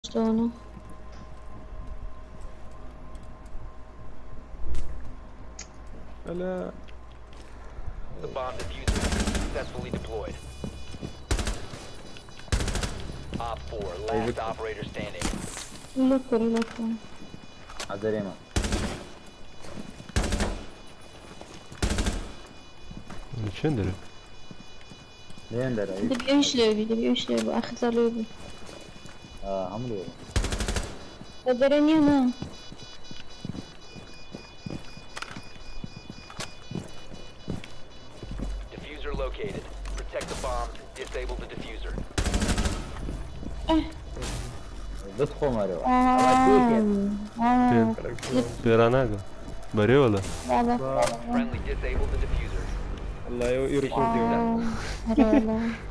شلونه؟ لا The bomb diffuser successfully deployed. Op 4, last operator standing. لكم عذريما شندرك لين درا دبي يشلبي أخذ لوبي هم ليه تدرني أنا Diffuser located. Protect the bombs. Disable the diffuser. بدخو مارو بيراناغا بريولا Friendly disabled the diffuser. الله يركض هلا